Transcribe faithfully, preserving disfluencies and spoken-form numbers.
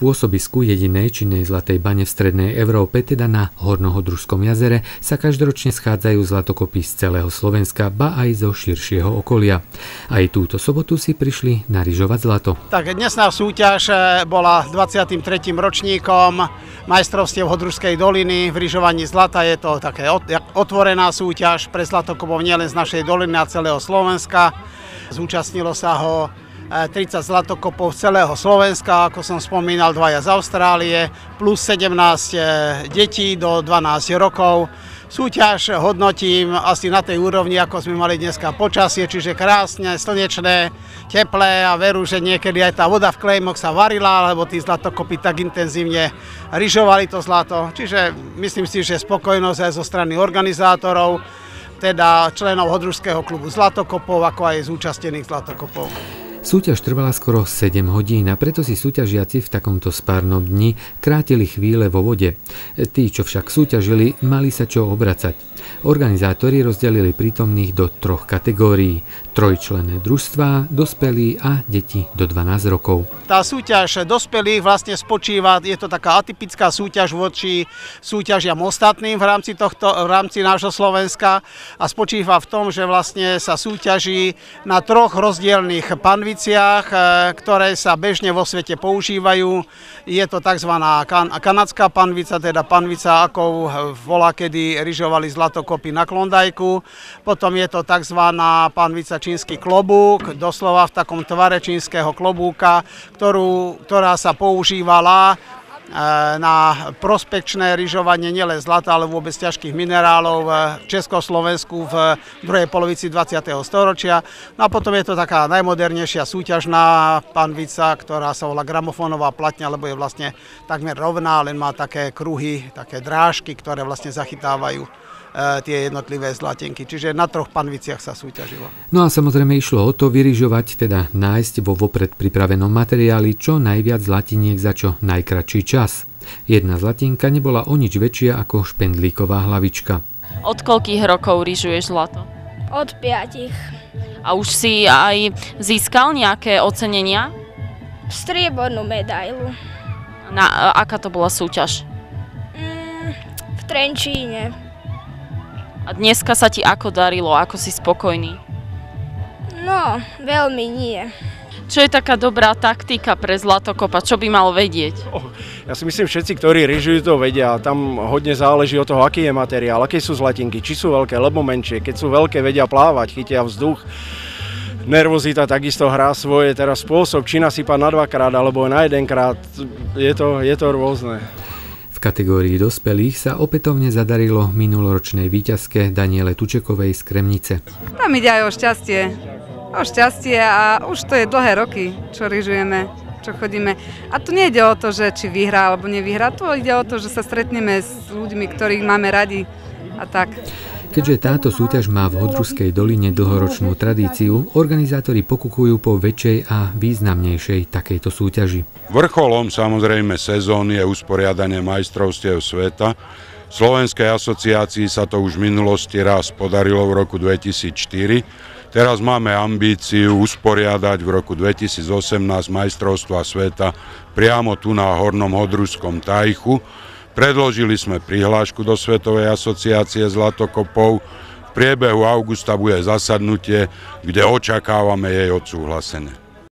pôsobisku jedinej činnej zlatej bane v strednej Európe, teda na Hornohodružskom jazere, sa každoročne schádzajú zlatokopy z celého Slovenska, ba aj zo širšieho okolia. Aj túto sobotu si prišli naryžovať zlato. Tak dnesná súťaž bola dvadsiatym tretím ročníkom majstrovstiev Hodružskej doliny v ryžovaní zlata. Je to také otvorená súťaž pre zlatokopov nielen z našej doliny a celého Slovenska. Zúčastnilo sa ho tridsať zlatokopov z celého Slovenska, ako som spomínal, dvaja z Austrálie, plus sedemnásť detí do dvanásť rokov. Súťaž hodnotím asi na tej úrovni, ako sme mali dneska počasie, čiže krásne, slnečné, teplé a veru, že niekedy aj tá voda v klejmoch sa varila, lebo tí zlatokopy tak intenzívne ryžovali to zlato. Čiže myslím si, že spokojnosť aj zo strany organizátorov, teda členov Hodružského klubu zlatokopov, ako aj zúčastnených zlatokopov. Súťaž trvala skoro sedem hodín a preto si súťažiaci v takomto spárnom dni krátili chvíle vo vode. Tí, čo však súťažili, mali sa čo obracať. Organizátori rozdelili prítomných do troch kategórií. Trojčlenné družstvá, dospelí a deti do dvanásť rokov. Tá súťaž dospelých vlastne spočíva, je to taká atypická súťaž voči súťažiam ostatným v rámci, tohto, v rámci nášho Slovenska a spočíva v tom, že vlastne sa súťaží na troch rozdielnych panviciach, ktoré sa bežne vo svete používajú. Je to tzv. kan- kanadská panvica, teda panvica, akou volá, kedy ryžovali zlatokopy na Klondajku. Potom je to tzv. Panvica čínsky klobúk, doslova v takom tvare čínskeho klobúka, ktorú, ktorá sa používala na prospekčné ryžovanie nielen zlata, ale vôbec ťažkých minerálov v Československu v druhej polovici dvadsiateho storočia. No a potom je to taká najmodernejšia súťažná panvica, ktorá sa volá gramofónová platňa, lebo je vlastne takmer rovná, len má také kruhy, také drážky, ktoré vlastne zachytávajú tie jednotlivé zlatenky. Čiže na troch panviciach sa súťažilo. No a samozrejme išlo o to vyryžovať, teda nájsť vo vopred pripravenom materiáli čo najviac zlatiniek za čo najkratší čas. Jedna zlatinka nebola o nič väčšia ako špendlíková hlavička. Od koľkých rokov ryžuješ zlato? Od piatich. A už si aj získal nejaké ocenenia? Striebornú medailu. Na, aká to bola súťaž? Mm, v Trenčíne. A dneska sa ti ako darilo? Ako si spokojný? No, veľmi nie. Čo je taká dobrá taktika pre zlatokopa? Čo by mal vedieť? Oh, ja si myslím, všetci, ktorí ryžujú, to vedia. Tam hodne záleží od toho, aký je materiál, aké sú zlatinky, či sú veľké, alebo menšie. Keď sú veľké, vedia plávať, chytia vzduch. Nervozita takisto hrá svoje. Teraz spôsob, či nasypať na dvakrát, alebo na jedenkrát. Je to, je to rôzne. V kategórii dospelých sa opätovne zadarilo minuloročnej víťazke Daniele Tučekovej z Kremnice. Tam ide aj o šťastie. O šťastie a už to je dlhé roky, čo ryžujeme, čo chodíme. A tu nejde o to, že či vyhrá alebo nevyhrá, tu ide o to, že sa stretneme s ľuďmi, ktorých máme radi a tak. Keďže táto súťaž má v Hodružskej doline dlhoročnú tradíciu, organizátori pokukujú po väčšej a významnejšej takejto súťaži. Vrcholom samozrejme sezóny je usporiadanie majstrovstiev sveta. Slovenskej asociácii sa to už v minulosti raz podarilo v roku dvetisícštyri. Teraz máme ambíciu usporiadať v roku dvetisícosemnásť majstrovstvá sveta priamo tu na Hornom Hodružskom tajchu. Predložili sme prihlášku do Svetovej asociácie zlatokopov. V priebehu augusta bude zasadnutie, kde očakávame jej odsúhlasenie.